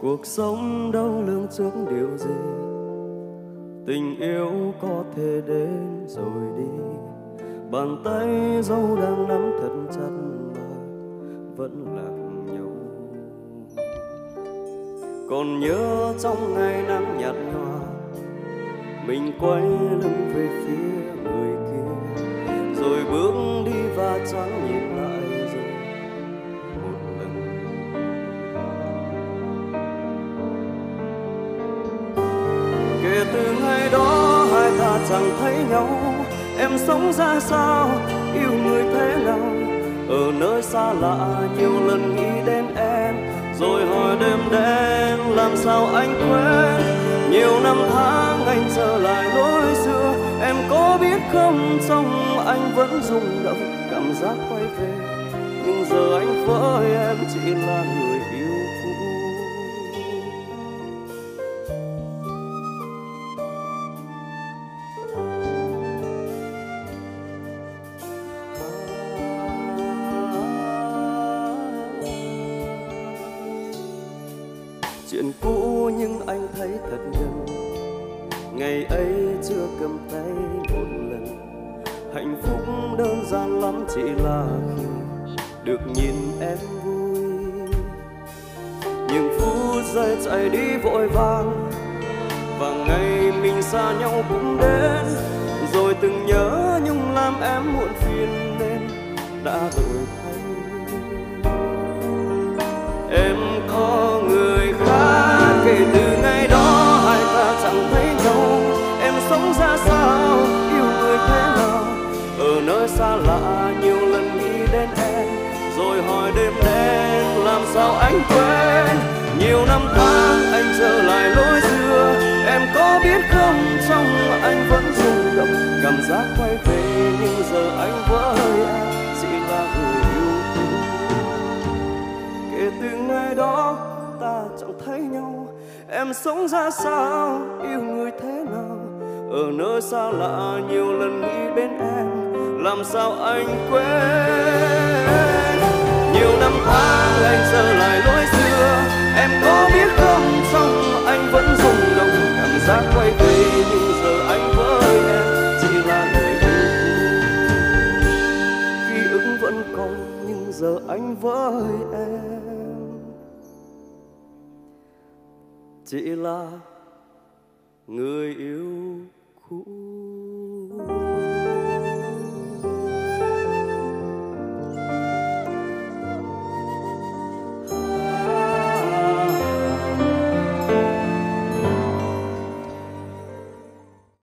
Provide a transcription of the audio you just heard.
Cuộc sống đâu lường trước điều gì, tình yêu có thể đến rồi đi. Bàn tay dâu đang nắm thật chặt mà vẫn lạc nhau. Còn nhớ trong ngày nắng nhạt nhòa, mình quay lưng về phía người kia, rồi bước đi và chẳng nhìn lại rồi một lần. Kể từ ngày đó hai ta chẳng thấy nhau. Em sống ra sao, yêu người thế nào? Ở nơi xa lạ nhiều lần nghĩ đến em, rồi hỏi đêm đen làm sao anh quên. Nhiều năm tháng anh trở lại lối xưa, em có biết không, trong anh vẫn rung động cảm giác quay về. Nhưng giờ anh với em chỉ là người yêu cũ. Chuyện cũ nhưng anh thấy thật gần, ngày ấy chưa cầm tay một lần. Hạnh phúc đơn giản lắm chỉ là khi được nhìn em vui. Nhưng phút giây chạy đi vội vàng, và ngày mình xa nhau cũng đến. Rồi từng nhớ nhung làm em muộn phiền nên đã đổi thay. Em có người khác, kể từ ngày đó hai ta chẳng thấy nhau. Em sống ra sao, yêu người thế nào? Ở nơi xa lạ nhiều lần nghĩ đến em, rồi hỏi đêm đen làm sao anh quên. Nhiều năm tháng anh trở lại lối xưa, em có biết không, trong anh vẫn rung động cảm giác quay về. Nhưng giờ anh với em chỉ là người yêu cũ. Kể từ ngày đó ta chẳng thấy nhau. Em sống ra sao, yêu người thế nào? Ở nơi xa lạ nhiều lần nghĩ đến em, làm sao anh quên. Nhiều năm tháng anh trở lại lối xưa, em có biết không, trong anh vẫn rung động cảm giác quay về. Nhưng giờ anh với em chỉ là người yêu cũ. Ký ức vẫn còn nhưng giờ anh với em chỉ là người yêu cũ.